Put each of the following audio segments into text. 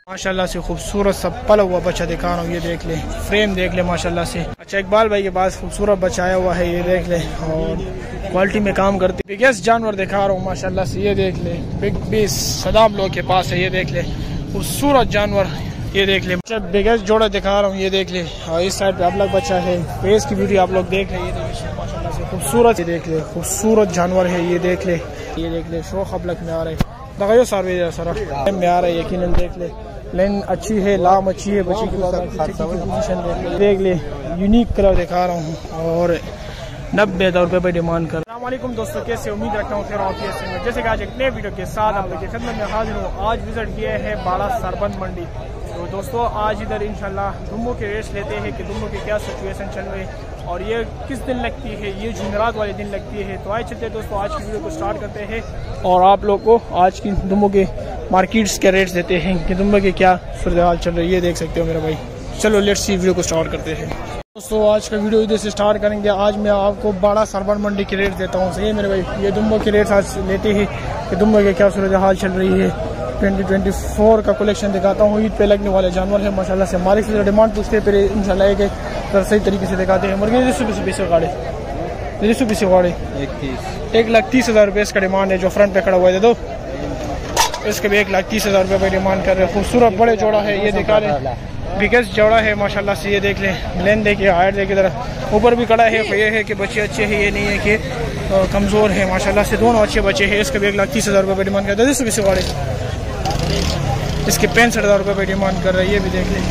माशाल्लाह से खूबसूरत सा पला हुआ बच्चा दिखा रहा हूँ, ये देख ले, फ्रेम देख ले माशाल्लाह से। अच्छा इकबाल भाई के पास खूबसूरत बच्चा आया हुआ है, ये देख ले, और क्वालिटी में काम करते। बिगेस्ट जानवर दिखा रहा हूँ माशाल्लाह से, ये देख ले, बिग बीस सदाम लोग के पास है, ये देख ले, खूबसूरत जानवर, ये देख ले। अच्छा बिगेस्ट जोड़ा दिखा रहा हूँ, ये देख ले, और इस साइड पे अब लग बच्चा है, फेस की ब्यूटी आप लोग देख ले, ये देख ले माशाल्लाह से खूबसूरत, ये देख ले, खूबसूरत जानवर है, ये देख ले, ये देख ले, शौक अब लग में आ रहा है, लगाओ सारे सारा में आ रहा है, यकीनन देख ले, लाइन अच्छी है, लाम अच्छी है, बच्ची की पोजीशन देख ले, यूनिक कलर दिखा रहा हूँ, और 90,000 रुपये पर डिमांड कर। अस्सलाम वालेकुम दोस्तों, कैसे उम्मीद रखता हूँ खैर ऑफिस से। जैसे कि आज एक नए वीडियो के साथ आप लोगों की खिदमत में हाजिर हूँ। आज विजिट किया है बाड़ा सरबंद मंडी। तो दोस्तों आज इधर इंशाल्लाह दुम्बों के रेट्स लेते हैं कि दुम्बों की क्या सिचुएशन चल रही है और ये किस दिन लगती है, ये जुमेरात वाले दिन लगती है। तो आए चलते हैं दोस्तों, आज की वीडियो को स्टार्ट करते हैं और आप लोग को आज की दुम्बों के मार्केट्स के रेट्स देते हैं कि दुम्बों की क्या सूरत हाल चल रही है, ये देख सकते हो मेरा भाई। चलो लेट्स सी वीडियो को स्टार्ट करते हैं दोस्तों। आज का वीडियो इधर से स्टार्ट करेंगे। आज मैं आपको बाड़ा सरबंद मंडी के रेट देता हूँ, सही है मेरे भाई। ये दुम्बों के रेट्स आज लेते हैं कि दुम्बों की क्या सूरत हाल चल रही है। 2024 का कलेक्शन दिखाता हूँ। ईद पे लगने वाले जानवर है माशाल्लाह से। मालिक से डिमांड पूछते हैं, फिर इंशाल्लाह एक सही तरीके से दिखाते हैं। मुर्गे 130 गाड़े 130 गाड़े 1,30,000 रुपये इसका डिमांड है। जो फ्रंट पे खड़ा हुआ है दे दो, इसके भी 1,30,000 रुपये पर डिमांड कर रहे हैं। खूबसूरत बड़े जोड़ा है, ये दिखा रहे, बिगेस्ट जोड़ा है माशाल्लाह से। ये देख लें, लेन देखिए, हाइट देखिए, जरा ऊपर भी खड़ा है। ये है कि बच्चे अच्छे हैं, ये नहीं है कि कमज़ोर है माशाल्लाह से। दोनों अच्छे बच्चे हैं। इसके भी 1,30,000 रुपये पर डिमांड करते हैं। 120 गाड़े इसके 65,000 रुपये पर डिमांड कर रहे हैं। ये भी देख लें।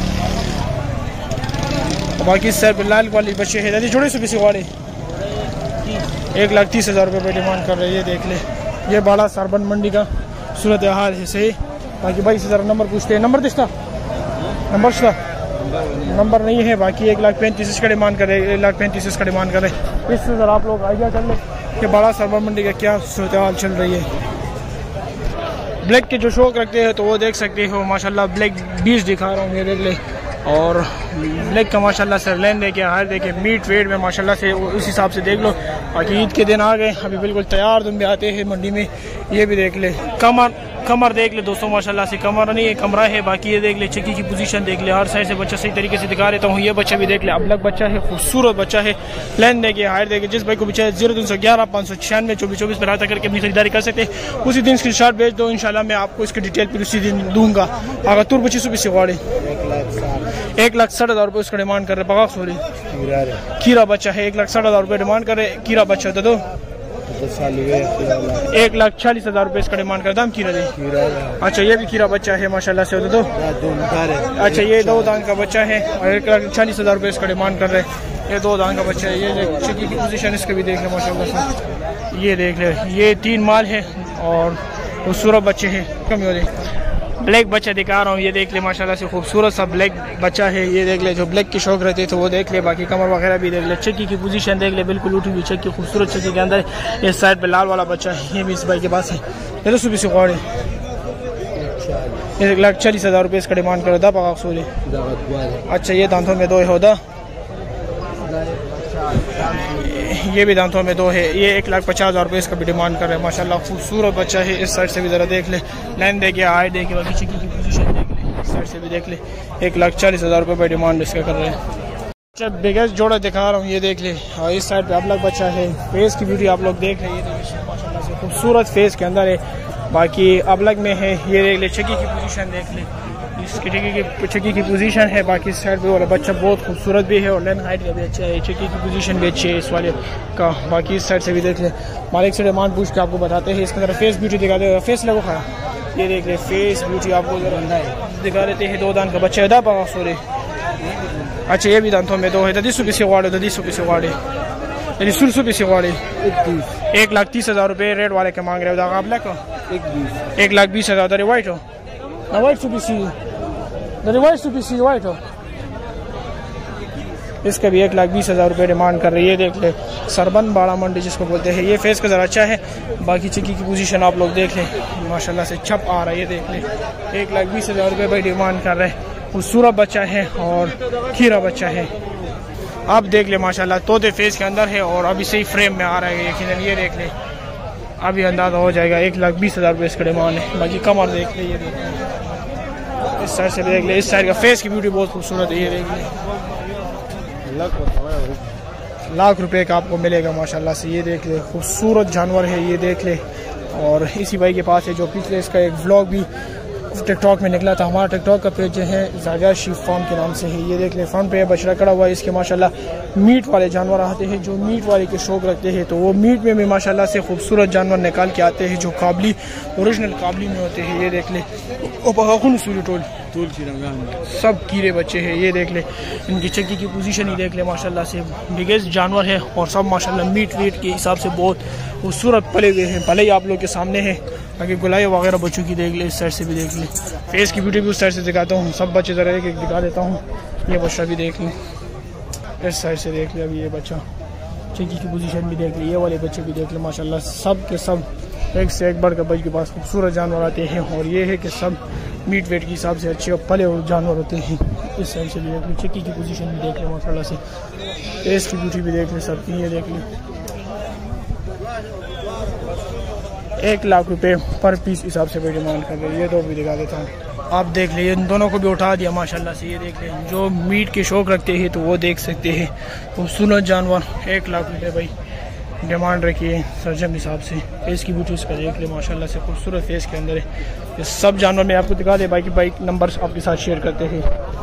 बाकी सर लाल वाली बच्चे हैं दादी, जोड़े 120 गाड़े 1,30,000 रुपये पर डिमांड कर रहे हैं। ये देख ले, ये बाड़ा सरबंद मंडी का सूरत हाल है, सही। बाकी भाई से ज़रा नंबर पूछते हैं। नंबर दिखता नंबर नहीं है। बाकी 1,35,000 का डिमांड कर रहे हैं, 1,35,000 का डिमांड कर रहे हैं। इससे ज़रा आप लोग आइडिया कर लें कि बाड़ा सरबंद मंडी का क्या सूरत हाल चल रही है। ब्लैक के जो शौक रखते हैं तो वो देख सकते हो माशाल्लाह। ब्लैक 20 दिखा रहा हूँ, ये देख ले। और ब्लैक का माशाल्लाह सर लेन देखे, हार देखे, मीट वेट में माशाल्लाह से उस हिसाब से देख लो। बाकी ईद के दिन आ गए, अभी बिल्कुल तैयार दुम्बे आते हैं मंडी में। ये भी देख ले, कमर देख ले दोस्तों माशाल्लाह से। कमर नहीं है, कमरा है। बाकी ये देख ले, चक्की की पोजीशन देख ले, हर साइड से बच्चा सही तरीके से दिखा देता हूँ। ये बच्चा भी देख ले, अबलग बच्चा है, खूबसूरत बच्चा है। लेन देखिए, हाइट देखिए। जिस भाई को बच्चा 0311 596 2424 पर रब्ता करके अपनी खरीदारी कर सकते हैं। उसी दिन स्क्रीन शॉट भेज दो, इंशाल्लाह मैं आपको इसकी डिटेल फिर उसी दिन दूंगा। अगर तुर बच्ची सुबह से गाड़े 1,60,000 रुपये उसका डिमांड कर रहे। बगा सोरी खीरा बच्चा है, 1,60,000 रुपये डिमांड कर रहे। खीरा बच्चा दे दो 1,40,000 रुपये इसका डिमांड करता हम खीरा दे। अच्छा ये भी खीरा बच्चा है माशाल्लाह से, दे दो। अच्छा ये 2 दांत का बच्चा है और 1,40,000 रुपये इसका डिमांड कर रहे हैं। ये 2 दांत का बच्चा है। ये चक्की की पोजीशन इसके भी देख ले माशाल्लाह से। ये देख ले, ये 3 माल है और खूबसूरत बच्चे हैं। कम हो जाए, ब्लैक बच्चा दिखा रहा हूँ, ये देख ले माशाल्लाह से। खूबसूरत सा ब्लैक बच्चा है, ये देख ले। जो ब्लैक के शौक रहते तो वो देख ले। बाकी कमर वगैरह भी देख ले। चक्की की पोजीशन देख ले, बिल्कुल उठी हुई चक्की, खूबसूरत चक्की के अंदर। इस साइड पे लाल वाला बच्चा है, ये भी इस भाई के पास है। ये तो सुबह से गाड़े 1,40,000 रुपये इसका डिमांड कर दा पका सोले। अच्छा ये दांतों में 2 होदा, ये भी दांतों में 2 है। ये 1,50,000 रुपये इसका भी डिमांड कर रहे हैं माशाल्लाह। खूबसूरत बच्चा है। इस साइड से भी जरा देख ले, लाइन देखिए, हाइट देखिए, बाकी चक्की की पोजीशन देख ले। इस साइड से भी देख ले, 1,40,000 रुपये पर डिमांड इसका कर रहे हैं। अच्छा बिगेस्ट जोड़ा दिखा रहा हूँ, ये देख ले। और इस साइड पे अबलग बच्चा है। फेस की ब्यूटी आप लोग देख रहे हैं, ये देखिए माशाल्लाह से खूबसूरत फेस के अंदर है। बाकी अबलग में है, ये देख ले। चक्की की पोजीशन देख ले, इसकी चक्की की पोजीशन है। बाकी इस साइड पे वाला बच्चा बहुत खूबसूरत भी है और लेन हाइट का भी अच्छा है। चक्की की पोजीशन भी अच्छी है इस वाले का। बाकी इस साइड से भी देख ले। मालिक से डिमांड पूछ के आपको बताते हैं। इसके अंदर फेस ब्यूटी दिखा दे, फेस लगो खड़ा, ये देख ले। फेस ब्यूटी आपको दिखा देते हैं। 2 दांत का बच्चा है, दा पा सोरे। अच्छा ये भी दांतों में 2 है। 1,30,000 गाड़े 1,30,000 गाड़े 1,30,000 गाड़े 1,30,000 रुपये रेड वाले के मांग रहे हो। आप ब्लैक हो 1,20,000। दरे वाइट हो ना, वाइट सुबीसी, दरे वाइट सुबीसी वाइट हो। इसका भी 1,20,000 रुपये डिमांड कर रही है। देख ले, सरबंद बाड़ा मंडी जिसको बोलते हैं। ये फेस का ज़रा अच्छा है। बाकी चक्की की पोजीशन आप लोग देख लें माशाल्लाह से, छप आ रहा है। ये देख ले, 1,20,000 रुपये भाई डिमांड कर रहे हैं। खूबसूरत बच्चा है और खीरा बच्चा है। आप देख ले माशाल्लाह, तोते फेस के अंदर है और अभी सही फ्रेम में आ रहा है यकीनन। ये देख ले, अभी अंदाजा हो जाएगा। 1,20,000 रुपये इसका डिमांड है। बाकी कमर देख ले, ये देख ले। इस साइड से भी देख ले, इस साइड का फेस की ब्यूटी बहुत खूबसूरत है, ये देख ले। लाख रुपए का आपको मिलेगा माशाल्लाह से, ये देख ले खूबसूरत जानवर है, ये देख ले। और इसी भाई के पास है जो पिछले इसका एक व्लॉग भी टिकटॉक में निकला था, हमारा टिकटॉक का पेज जो है जाविया शीप फार्म के नाम से है, ये देख ले। फ्रंट पे बछड़ा खड़ा हुआ है, इसके माशाल्लाह मीट वाले जानवर आते हैं जो मीट वाले के शौक रखते हैं, तो वो मीट में भी माशाल्लाह से खूबसूरत जानवर निकाल के आते हैं जो काबली ओरिजिनल काबली में होते हैं, ये देख ले। सब कीड़े बच्चे हैं, ये देख ले। इनकी चक्की की पोजीशन ही देख ले, माशाल्लाह से बिगेस्ट जानवर है और सब माशाल्लाह मीट वीट के हिसाब से बहुत खूबसूरत पले हुए हैं। भले ही आप लोग के सामने है, बाकी गुलाई वगैरह बच्चों की देख ले, इस साइड से भी देख ले। फेस की ब्यूटी भी उस साइड से दिखाता हूँ, सब बच्चे ज़रा एक एक दिखा देता हूँ। ये बच्चा भी देख लें, इस साइड से देख ले। अभी ये बच्चा चक्की की पोजीशन भी देख ले, ये वाले बच्चे भी देख ले, माशाल्लाह सब के सब एक से एक बढ़कर बच के पास खूबसूरत जानवर आते हैं। और ये है कि सब मीट वेट के हिसाब से अच्छे और पले हुए जानवर होते हैं। इस साइड से भी देख ले, चक्की की पोजीशन भी देख ले माशाल्लाह से, फेस की ब्यूटी भी देख ले सबकी, ये देख ले। 1 लाख रुपए पर पीस हिसाब से भी डिमांड कर रहे हैं। ये दो भी दिखा देता हूँ, आप देख ले। इन दोनों को भी उठा दिया माशाल्लाह से, ये देख ले। जो मीट के शौक रखते हैं तो वो देख सकते हैं, खूबसूरत जानवर 1 लाख रुपए भाई डिमांड रखी है सर्जम हिसाब से। फेस की ब्यूटी इसका देख ले माशाल्लाह से, खूबसूरत फेस के अंदर है। ये सब जानवर मैं आपको दिखा दे, बाइक नंबर आपके साथ शेयर करते हैं।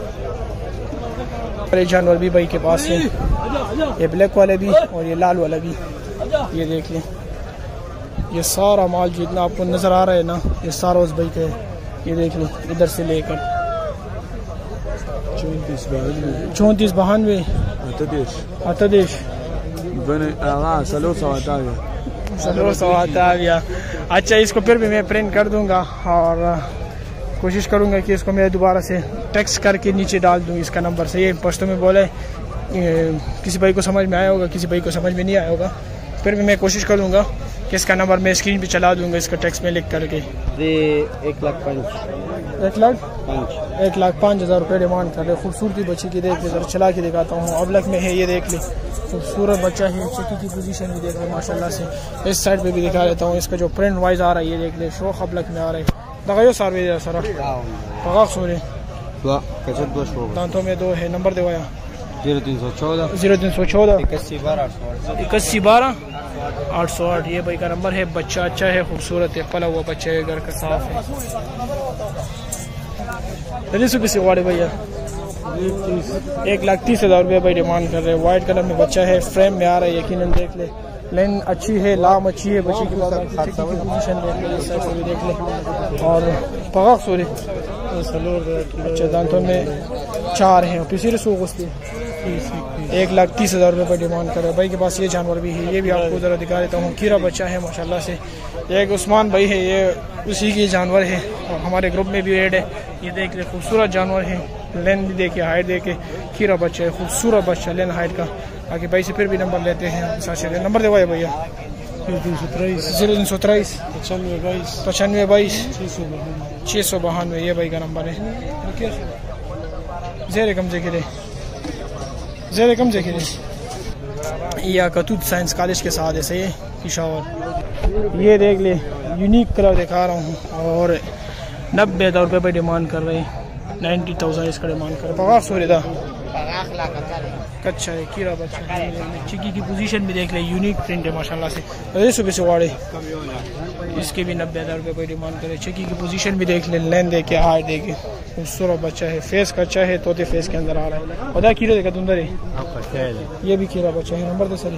बड़े जानवर भी भाई के पास है, ये ब्लैक वाले भी और ये लाल वाला भी, ये देख लें। ये सारा माल जितना आपको नज़र आ रहा है ना, ये सारा उस भाई का है, ये देख लो। इधर से लेकर 34 92 अतदेश अच्छा, इसको फिर भी मैं प्रिंट कर दूंगा और कोशिश करूंगा कि इसको मैं दोबारा से टेक्स्ट करके नीचे डाल दूँ इसका नंबर से। ये पश्तो में बोले, किसी भाई को समझ में आया होगा, किसी भाई को समझ में नहीं आया होगा, फिर भी मैं कोशिश करूंगा कि इसका नंबर मैं स्क्रीन पे चला दूंगा, इसका टेक्स्ट में लिख करके। 1,05,000 रुपये डिमांड कर रहे। खूबसूरती बच्ची की देख ले, जरा चला के दिखाता हूँ। अबलक में है, ये देख ले, खूबसूरत बच्चा है। चक्की की पोजीशन भी देख ले माशाल्लाह से। इस साइड पे भी दिखा देता हूँ, इसका जो प्रिंट वाइज आ रहा है, ये देख ले, शौक अबलक में आ रहा है। दगायो सारे सर पगाक सोरे दांतों में 2 है। नंबर देवाया 0314 8112 808। ये भाई का नंबर है। बच्चा अच्छा है, खूबसूरत है, पला हुआ बच्चा है, घर का साफ है। किसी वाड़े भैया 1,30,000 रुपये भाई डिमांड कर रहे हैं। वाइट कलर में बच्चा है, फ्रेम में आ रहा है, यकीनन देख ले। लाइन अच्छी है, लाम अच्छी है, बच्चे की पोजीशन देख ले, इस साइड से भी देख ले। और पगाक सोरे अच्छा, दांतों में 4 हैं, पिछले सो 1,30,000 रुपये पर डिमांड कर रहे हैं। भाई के पास ये जानवर भी है, ये भी आपको ज़रा दिखा देता हूँ। कीरा बच्चा है माशाल्लाह से। एक उस्मान भाई है, ये उसी की जानवर है और हमारे ग्रुप में भी ऐड है। ये देख ले, खूबसूरत जानवर है, लेन भी देखे, हाइट देखे। कीरा बच्चा है, खूबसूरत बच्चा, लेन हाइट का। बाकी भाई से फिर भी नंबर लेते हैं, नंबर देवाए भैया 0323 9522 692। ये भाई का नंबर है। जेर कम से या कतूत साइंस कॉलेज के साथ ऐसे ही पिशावर। ये देख ले, यूनिक कलर दिखा रहा हूँ और 90,000 रुपये पर डिमांड कर रहे हैं। 90,000 इसका डिमांड कर रहे। सोरे था अच्छा है, कीड़ा बच्चा। चिकी की पोजीशन भी देख ले, यूनिक प्रिंट है माशाल्लाह से। सुबह से वाड़े इसके भी 90,000 रुपये पर डिमांड करे। चिकी की पोजीशन भी देख ले, लेन दे के, हाइट दे के, खूबसूरत बच्चा है। फेस का अच्छा है, तोते फेस के अंदर आ रहा है। खुदा कीड़ा देखा तुंदर है, ये भी कीड़ा बच्चा है। नंबर दे सर,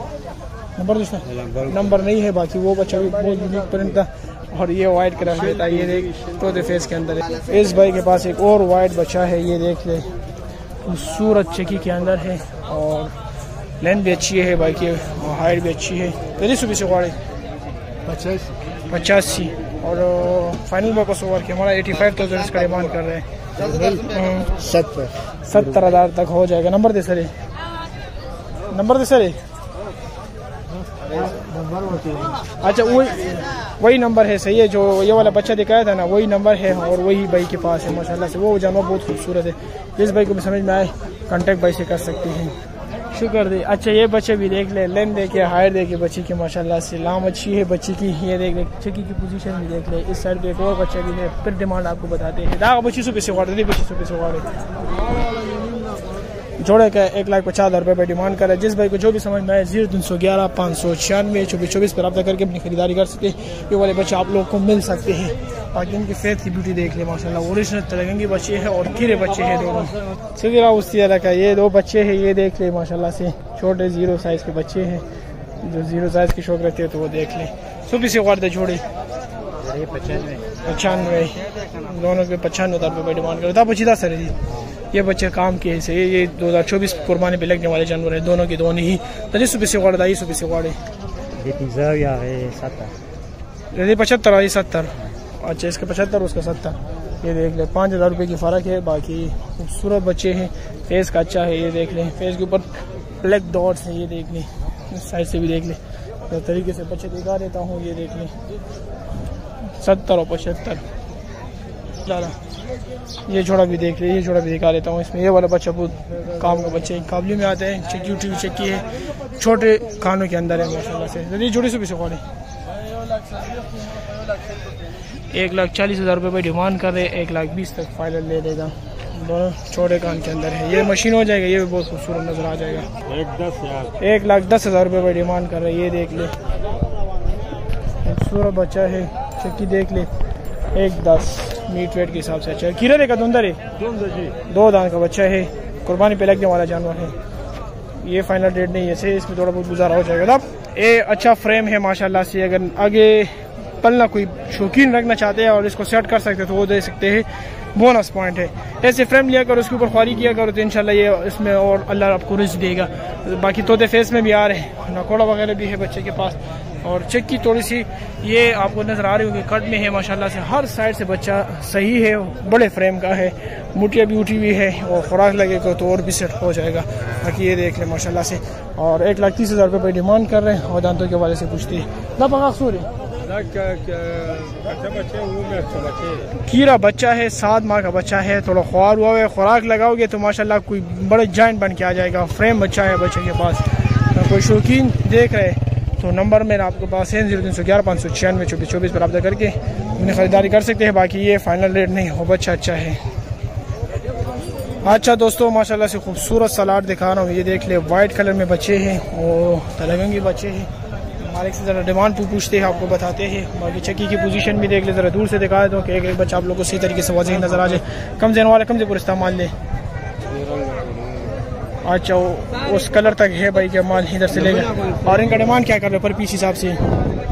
नंबर नहीं है, बाकी वो बच्चा भी बहुत यूनिक प्रिंट था और ये वाइट कलर में था। ये देख, तोते फेस के अंदर है। इस भाई के पास एक और वाइट बच्चा है, ये देख ले, खूबसूरत चक्की के अंदर है और लेंथ भी अच्छी है भाई की, और हाइट भी अच्छी है। तेरी सुबह से वाड़े 85 और फाइनल वापस ओवर के हमारा 85,000 इसका डिमांड कर रहे हैं। 70,000 तक हो जाएगा। नंबर दे सर, अच्छा वही नंबर है, सही है। जो ये वाला बच्चा दिखाया था ना, वही नंबर है और वही भाई के पास है माशाल्लाह से। वो जानवर बहुत खूबसूरत है। जिस भाई को भी समझ में आए कांटेक्ट भाई से कर सकते हैं। शुक्र दे। अच्छा ये बच्चे भी देख ले, लेन दे के हायर दे के बच्ची की माशाल्लाह से लाम अच्छी है बच्ची की। ये देख ले चक्की की पोजीशन भी देख ले। इस साइड पे एक और बच्चा भी है। फिर डिमांड आपको बताते हैं दा बच्ची सौ पैसे वाड़े बच्ची सौ पैसे वाड़े जोड़े का 1,50,000 रुपये पर डिमांड कर रहा है। जिस भाई को जो भी समझ में आए 0311 596 2424 पर रब्ता करके अपनी खरीदारी कर सकते हैं। ये वाले बच्चे आप लोग को मिल सकते हैं। बाकी इनकी फेथ की ब्यूटी देख ले माशाल्लाह, ओरिजिनल तेलंगी बच्चे हैं और कीरे बच्चे हैं दोनों। सिगरा उसी तरह का ये 2 बच्चे हैं। ये देख ले माशाल्लाह से छोटे 0 साइज़ के बच्चे हैं। जो 0 साइज़ की शौक रखते हैं तो वो देख लें। सुबह से वार्ड जोड़े 95 दोनों के 95,000 रुपये डिमांड करता बची था सर जी। ये बच्चे काम के से ये 2024 कुर्बानी पे लगने वाले जानवर है दोनों के दोनों ही। तो सुबह से वाड़ दाई सुबह से वाड़े 75 70। अच्छा इसके 75 उसका 70। ये देख ले 5,000 रुपये की फ़र्क है। बाकी खूबसूरत बच्चे हैं। फेस का अच्छा है। ये देख लें फेस के ऊपर ब्लैक डॉट्स हैं। ये देख लें इस साइड से भी देख लें इस तरीके से बच्चे दिखा देता हूँ। ये देख लें 70 और 75 ज़्यादा। ये जोड़ा भी देख ले, ये जोड़ा भी दिखा देता हूँ। इसमें ये वाला बच्चा बहुत काम का बच्चे काबली में आते हैं। चक्की उठी चक्की है छोटे खानों के अंदर है माशाल्लाह से। ये जोड़ी से भी सिखा 1,40,000 रुपये पर डिमांड कर रहे। 1,20,000 तक फाइनल ले देगा। दोनों छोटे कान के अंदर है। ये मशीन हो जाएगा। ये भी बहुत खूबसूरत नजर आ जाएगा। 1,10,000 रुपये पर डिमांड कर रहे। ये देख ले खूबसूरत बच्चा है। चक्की देख ले 1,10 मीट वेट के हिसाब से। अच्छा कीरा देखा अंदर है 2 दान का बच्चा है। कुर्बानी पे लगने वाला जानवर है। ये फाइनल डेट नहीं है से इसमें थोड़ा बहुत गुजारा हो जाएगा। तब ये अच्छा फ्रेम है माशाल्लाह से। अगर आगे पलना कोई शौकीन रखना चाहते हैं और इसको सेट कर सकते हैं तो वो दे सकते हैं। बोनस पॉइंट है। ऐसे फ्रेम लिया करो उसके ऊपर ख्वारी किया करो तो इंशाल्लाह ये इसमें और अल्लाह आपको रिज़्क़ देगा। बाकी तोते फेस में भी आ रहे हैं। नकोड़ा वगैरह भी है बच्चे के पास। और चक्की थोड़ी सी ये आपको नज़र आ रही होगी कट में है माशाल्लाह से। हर साइड से बच्चा सही है। बड़े फ्रेम का है। मुठिया भी उठी हुई है और खुराक लगेगा तो और भी सेट हो जाएगा। बाकी ये देख लें माशाल्लाह से। और 1,30,000 रुपये पर डिमांड कर रहे हैं और दांतों के वाले से पूछते हैं ना पकासूर कीरा बच्चा है 7 माह का बच्चा है। थोड़ा ख्वार हुआ है। खुराक लगाओगे तो माशाल्लाह कोई बड़े जाइंट बन के आ जाएगा। फ्रेम बच्चा है बच्चे के पास। तो कोई शौकीन देख रहे तो नंबर मेरा आपके पास है 0311 596 2424 पर रब्ता करके अपनी ख़रीदारी कर सकते हैं। बाकी ये फाइनल रेट नहीं हो बच्चा अच्छा है। अच्छा दोस्तों माशाल्लाह से खूबसूरत सलाड दिखा रहा हूँ। ये देख ले वाइट कलर में बच्चे हैं और तेलंगी बच्चे हैं। मालिक से ज़रा डिमांड पूछते हैं आपको बताते हैं। बाकी चक्की की पोजीशन भी देख ले ज़रा दूर से दिखा दो कि एक बच्चा आप लोग को सही तरीके से वाज़ेह नज़र आ जाए। कम से वाला कम से पूरा इस्तेमाल ले। अच्छा उस कलर तक है भाई क्या माल इधर से लेगा। और इनका डिमांड क्या कर रहे पर पीस हिसाब से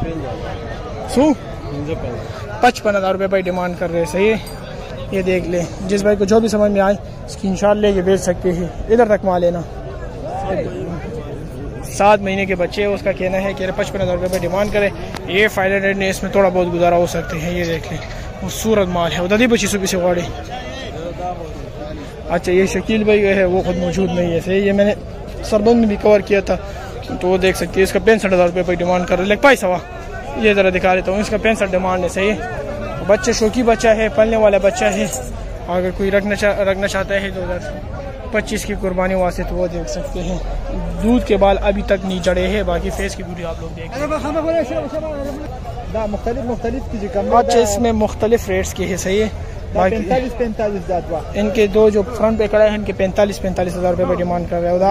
55,000 रुपये भाई डिमांड कर रहे हैं। सही है। ये देख ले जिस भाई को जो भी समझ में आए स्क्रीनशॉट लेके भेज सकते हैं। इधर तक माल लेना 7 महीने के बच्चे है। उसका कहना है कि 55,000 रुपये पर डिमांड करें। ये फाइनल रेट ने इसमें थोड़ा बहुत गुजारा हो सकते हैं। ये देख लें खूबसूरत माल है। उधर बच्ची सुबह से वाड़े। अच्छा ये शकील भाई है वो खुद मौजूद नहीं है। सही ये मैंने सरबंद में भी कवर किया था तो वो देख सकती है। इसका 65,000 रुपये पर डिमांड कर रहे। पाई सवा ये ज़रा दिखा देता हूँ। इसका 65 डिमांड है। सही है। बच्चे शौकी बच्चा है पलने वाला बच्चा है। अगर कोई रखना चाहता है 2025 की कुर्बानी वास्ते तो वो देख सकते हैं। दूध के बाल अभी तक नहीं चढ़े हैं। बाकी फेस की वीडियो आप लोग देख। अच्छा इसमें मुख्तलिफ रेट्स के है। सही है। 45 इनके 2 जो फ्रंट पे खड़ा है इनके 45,000 रुपये पर डिमांड कर रहे हैं।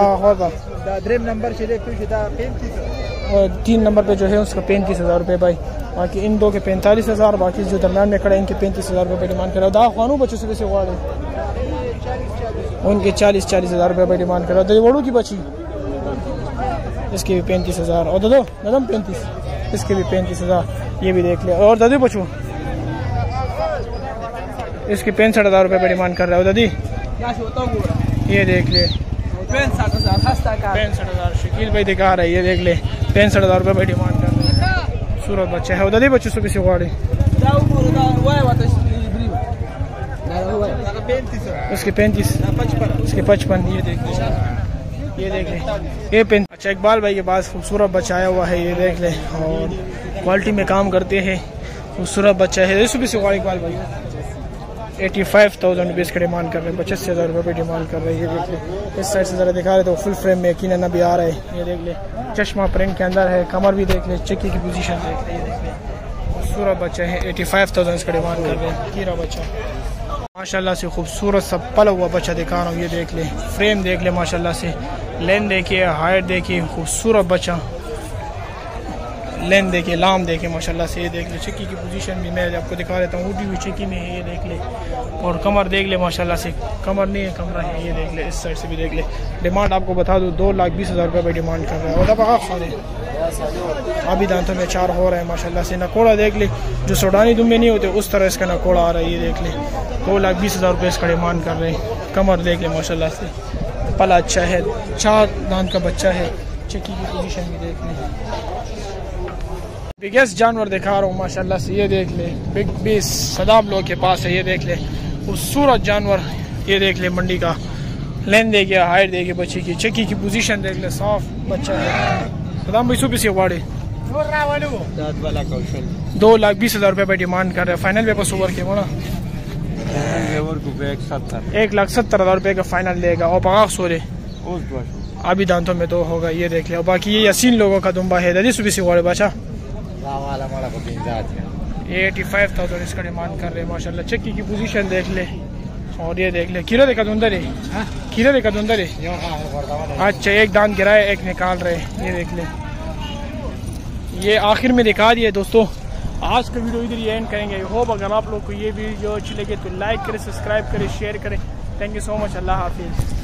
और 3 नंबर पे जो है उसका 35,000 रुपये भाई। बाकी इन 2 के 45,000। बाकी जो दरम्यान में खड़े इनके 35,000 रुपये पर डिमांड कर रहे हैं। खानू बच्चों से वाड़े उनके 40,000 रुपये पर डिमांड कर रहा है। वड़ू की बची इसके भी 35,000। और दो नदम 35 इसके भी 35,000। ये भी देख ले। और दादी बचू इसके 65,000 रुपये पर डिमांड कर रहा है दादी। ये देख ले 65,000 शकील भाई दिखा रहा है। ये देख ले 65,000 रुपये पर डिमांड कर रहा है। सूरत बच्चा है दादी बच्चों से किसी वाड़े इसके 35 इसके 55। ये देख ले ये देख ले ये पेन। अच्छा इकबाल भाई के पास खूबसूरत बच्चा आया हुआ है। ये देख ले और क्वालिटी में काम करते हैं। खूबसूरत बच्चा है। सुबह से इकबाल भाई 85,000 रुपीज़ का डिमांड कर रहे हैं, 85,000 रुपये डिमांड कर रहे हैं। ये देख ले, इस साइड से ज़रा दिखा रहे तो फुल फ्रेम में यकीनन अभी आ रहा है। ये देख ले, चश्मा प्रिंट के अंदर है, कमर भी देख ले, चक्की की पोजीशन देख ले। ये देख ले, खूबसूरत बच्चा है, 85,000 इसका डिमांड कर रहे हैं। कीरा बच्चा माशाल्लाह से खूबसूरत सा पला हुआ बच्चा दिखा रहा हूँ। ये देख ले, फ्रेम देख ले माशाल्लाह से, लेंथ देखिए, हाइट देखिए, खूबसूरत बच्चा, लेंथ देखिए, लाम देखिए माशाल्लाह से। ये देख ले, चक्की की पोजीशन भी मैं आपको दिखा देता हूँ, उठी हुई चक्की में है। ये देख ले, और कमर देख ले माशाल्लाह से, कमर नहीं है कमरा है। ये देख ले, इस साइड से भी देख ले। डिमांड आपको बता दूँ 2,20,000 रुपये डिमांड कर रहा है। और अभी दांतों में 4 हो रहे हैं माशाल्लाह से। नकोड़ा देख ले, जो सुडानी दुम्बे नहीं होते उस तरह इसका नकोड़ा आ रहा है। ये देख ले, 2,20,000 रुपये इसका डिमांड कर रहे हैं। कमर देख ले माशाल्लाह से, पला अच्छा है, 4 दांत का बच्चा है, चक्की की पोजीशन भी देख ले। बिगेस्ट जानवर दिखा रहा हूँ माशाल्लाह से। ये देख ले, बिग बीस सदाम लोग के पास है। ये देख ले, खूबसूरत जानवर। ये देख ले, मंडी का लेंथ देखिए, हाइट देखिए बच्चे की, चक्की की पोजीशन देख ले, साफ बच्चा है। सदाम भाई सुबह से वाड़े 2,20,000 रुपये डिमांड कर रहे हैं। फाइनल पेपर ओवर के बोला 1,70,000 रुपये का फाइनल देगा। और पगाख सोरे अभी दांतों में 2 होगा। ये देख ले, बाकी ये यासीन लोगों का दुम्बा है। दादी सुबह से वाड़े बाचा 85,000 इसका डिमांड कर रहे हैं माशाल्लाह। चक्की की पोजीशन देख ले, और ये देख ले, कीड़ा देखा धुंधर है, कीड़ा देखा धुंधर है। अच्छा, एक दांत गिराए, एक निकाल रहे हैं। ये देख ले, ये आखिर में दिखा दिए दोस्तों। आज का वीडियो इधर ही एंड करेंगे। होप अगर आप लोग को ये वीडियो अच्छी लगे तो लाइक करें, सब्सक्राइब करें, शेयर करें। Thank you so much. अल्लाह हाफिज़।